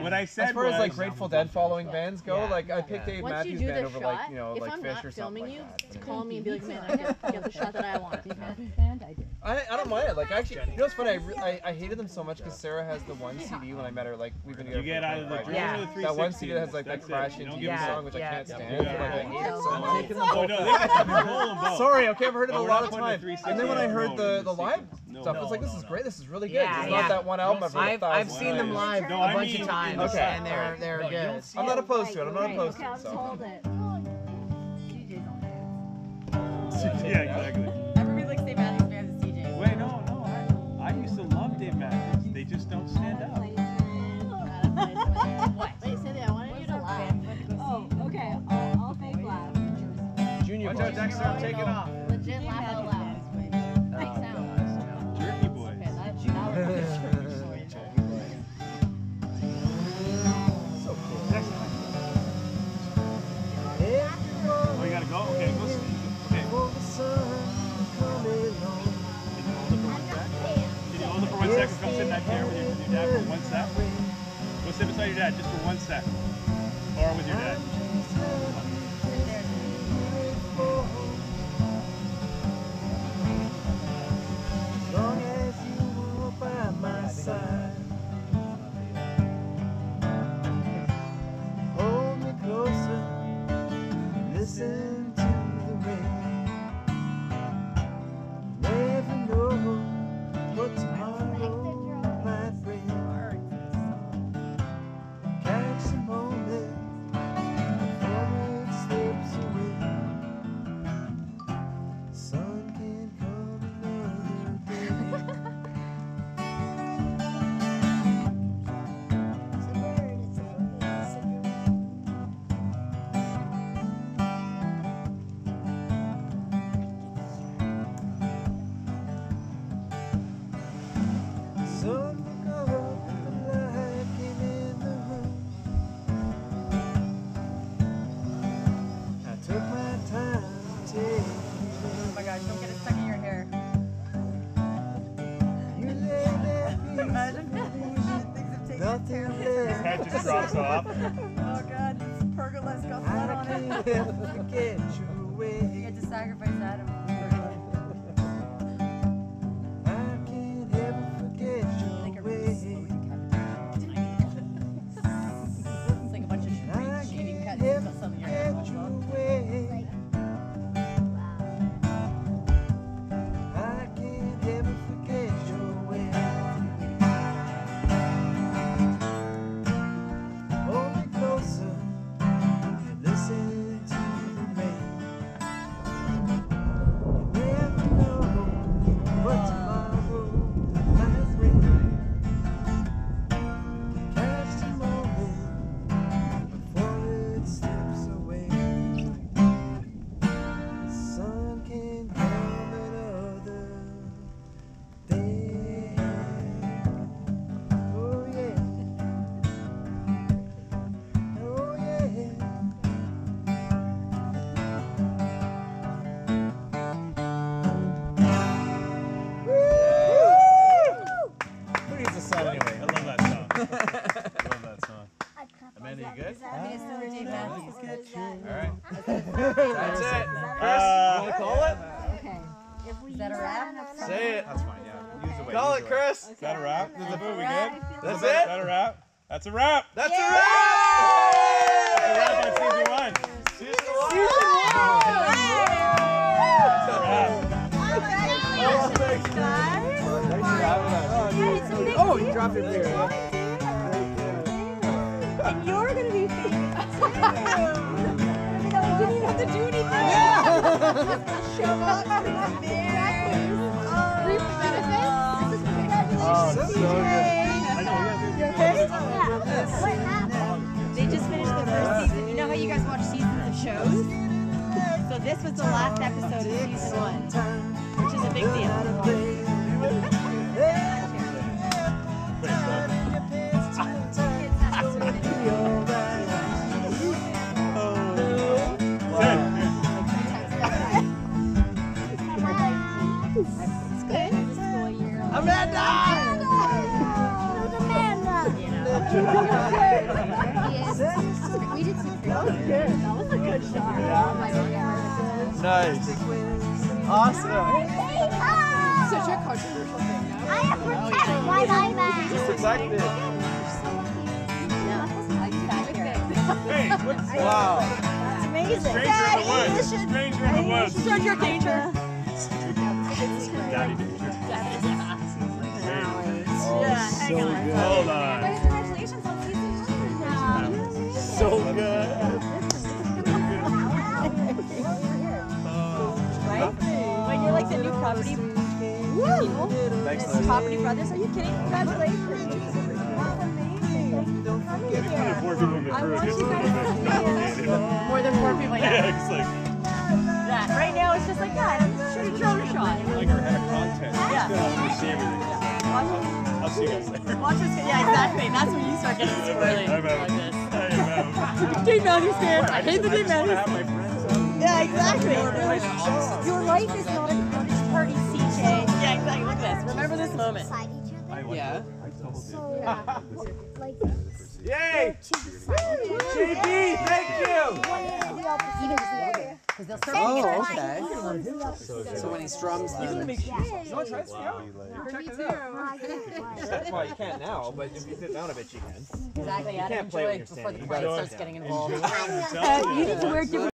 What I said as far as like Grateful Dead following bands go, like I picked Dave Matthews Band over like like Fish or something like that. Call me and be like, man, I get the shot that I want. I don't mind it. Like actually, you know what's funny? I hated them so much because Sarah has the one CD when I met her. Like we've been together. You get out of the that one CD that has like that crashing song, which I can't stand. Like I hate it so much. Sorry, okay, I've heard it a lot of times. And then when I heard the live stuff, I was like, this is great. This is really good. It's not that one album I've heard 1,000 I've seen them live a bunch of times, and they're good. I'm not opposed to it. I'm not opposed to it. So. Yeah, exactly. Everybody likes Dave Matthews Band as CJ. Wait, no. I used to love Dave Matthews. They just don't stand up. What? Wait, Cynthia, I wanted you to laugh. Oh, okay. I'll fake laugh. Junior Watch out, Dexter, I'm taking off. Legit laugh out loud. Fake sound. Jerky boys. Okay, that was So cool. Next time. Oh, you gotta go? Okay, go see. Okay. Can you hold it for 1 second? Come sit in that chair with your dad for 1 sec. Go sit beside your dad just for 1 sec. Or with your dad. As long as you were by my side, hold me closer, listen to the rain. Never know what tomorrow might bring. Catch the moment before it slips away. Sun can come another day. Sun woke up, the light came in the room. I took my time to take Oh my gosh, don't get it stuck in your hair. you lay there Imagine peacefully. things have taken Nothing terrible. His head just drops off. Oh god, this pergola's got blood I on can't it. ever forget your You way. had to sacrifice Adam for pergola. I can't ever forget Like a your really way. slow decapitation. It's like a bunch of I shaving can't cuts ever and something in your forget hair. your way. I can't ever forget your way. Hold me closer and listen to the rain. You never know what tomorrow might bring. Catch the moment before it slips away. The sun can come another day. Oh yeah. Oh yeah. Who needs a sun anyway? I love that song. I love that song. Amanda, you good? I think it's still Dave Matthews. All right. That's it. Chris, Want to call it? Okay. Is that a wrap? Say it. That's fine. Yeah. Use the way. Call it, Chris. Is that a wrap? Is the boot we good? That's Is that it. a wrap? That's a wrap. That's a That's a wrap on season 1. Season 1. Oh, you dropped it here. And you're gonna be famous too. You didn't even have to do anything. Show up. Reap the benefits. Congratulations, CJ. You okay? They just finished the first season. You know how you guys watch seasons of shows? So this was the last episode of season 1, which is a big deal. Amanda! Amanda! We did some that was a good shot. Nice. Awesome. Such a controversial thing now. I am protected by my man. Just protected. Hey, what's Wow. That's amazing. stranger in the woods? Stranger in the woods. Stranger danger. Daddy danger. Yeah, hang on. Hold on. Congratulations on season 1. So good. Right? When you're like the new property people, Thanks, this property brothers, are you kidding? Congratulations. There's kind of 4 people in the crew. It gets a little bit complicated. More than 4 people, Yeah, yeah. it's like, Yeah. Right now it's just like, yeah, shoot a drone shot. like our head of content. Yeah. It's gonna see everything. I'll see you guys later. Watch this. Yeah, exactly. That's when you start getting squirrely I'm out. like this. I am out. Dean Matthews fan. I hate the Dean I just want to have Matthews. my friends out. Yeah, exactly. Your life is not a cottage party, CJ. Yeah, exactly. Look at this. Remember this moment. Beside each other. Yeah. Like, Yay! to the side. JB, thank you! Even the other. Because they'll start Oh, okay. So when he strums the... You want to try this out? Check this out. Well, you can't now, but if you sit down a bit, you can. Exactly. You can't play when you're before the standing. party You gotta starts sit getting down. involved. Enjoy. You need to wear different